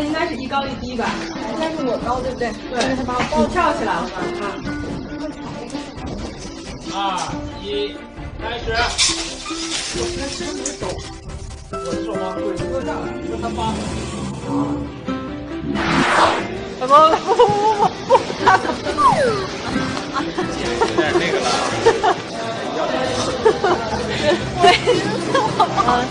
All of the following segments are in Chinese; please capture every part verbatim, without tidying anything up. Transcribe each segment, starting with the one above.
应该是一高一低吧？ 应该是我高，对不对？ 对， 他把我抱你跳起来了吗？ 啊！二一，开始。 我他伸我的手， 我的手吗？对，搁这儿，搁他发。 不不不不不不，他怎么？ 有点那个了。 我也是这么啊。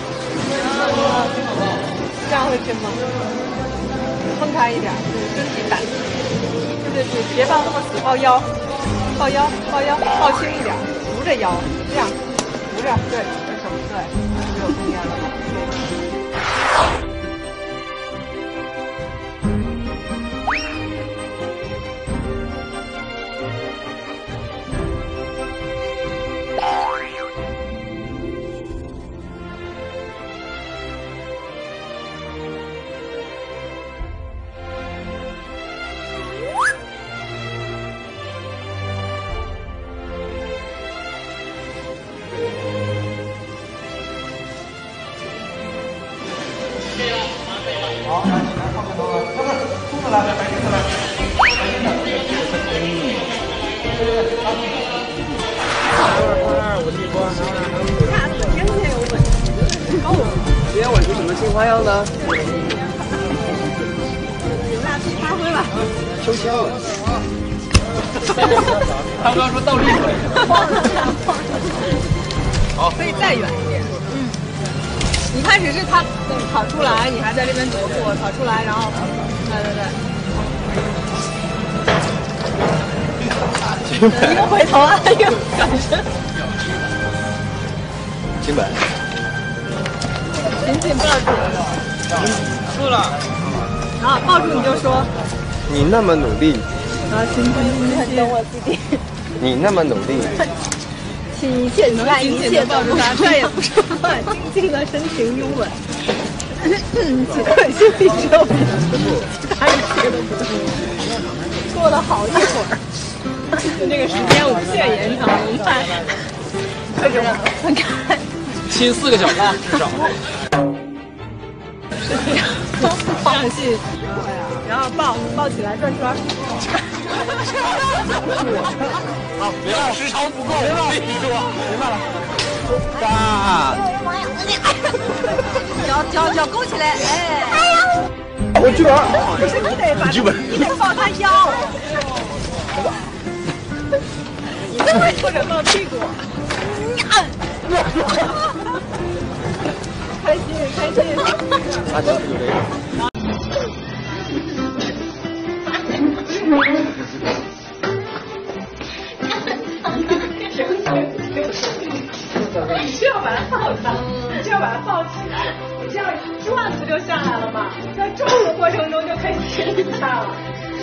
这样会轻吗？分开一点，对，身体感。对对对，别抱那么死，抱腰，抱腰，抱腰，抱轻一点，扶着腰，这样，扶着，对，手对，就有经验了。 好，来，你来放个头了，这个冲着来，白天的来，白天的，二我地瓜， 看怎么天天有问题，够了。 今天玩出什么新花样呢？ 有大气发挥吧。 秋千了。 他刚刚说倒立过来。 好，可以再远一点。嗯。一开始是他跑出来，你还在这边踱步，跑出来，然后，对对对。一个回头啊，一个转身。 金本。 紧紧抱住。 输了。 啊，抱住你就说。 你那么努力。 啊，亲亲亲，很懂我弟弟。 你那么努力。 请一切能紧紧的抱住他，再也不说话，静静的深情拥吻。其他心里只有你，其他一切都不重要。过了好一会儿，这个时间无限延长，我们看各种分开， 亲四个小时至少。 是这样，放弃，然后抱抱起来转圈。 好，别了，时长不够，别了，你说，明白了。嘎。 脚脚脚勾起来，哎。 我剧本。 不是你得把， 剧本， 你得抱他腰。你这么或者抱屁股。开心开心。 啊，这有这个。 你是要把它抱上，你是要把它抱起来，你这样转不就下来了吗？在转的过程中就可以亲一下了。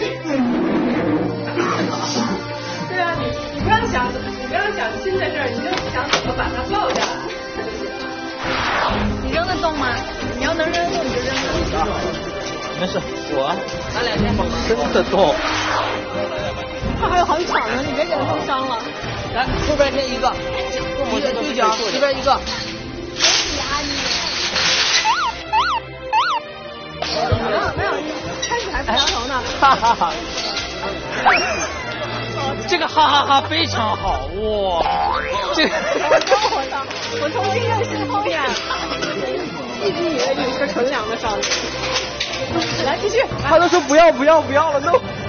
对啊，你你不要想，你不要想亲的事儿，你就想怎么把它抱下来。 你扔得动吗？你要能扔得动你就扔得动。 没事，我咱俩先真的动。 他还有好几场呢，你别给他受伤了。 来，后边先一个，一个对角，这边一个。 没有没有，开始还不摇头呢。 哈哈哈。这个哈哈哈非常好哇！这个我操！我重新认识后面，一直以为你是纯良的少女。来继续。 他都说不要不要不要了，都。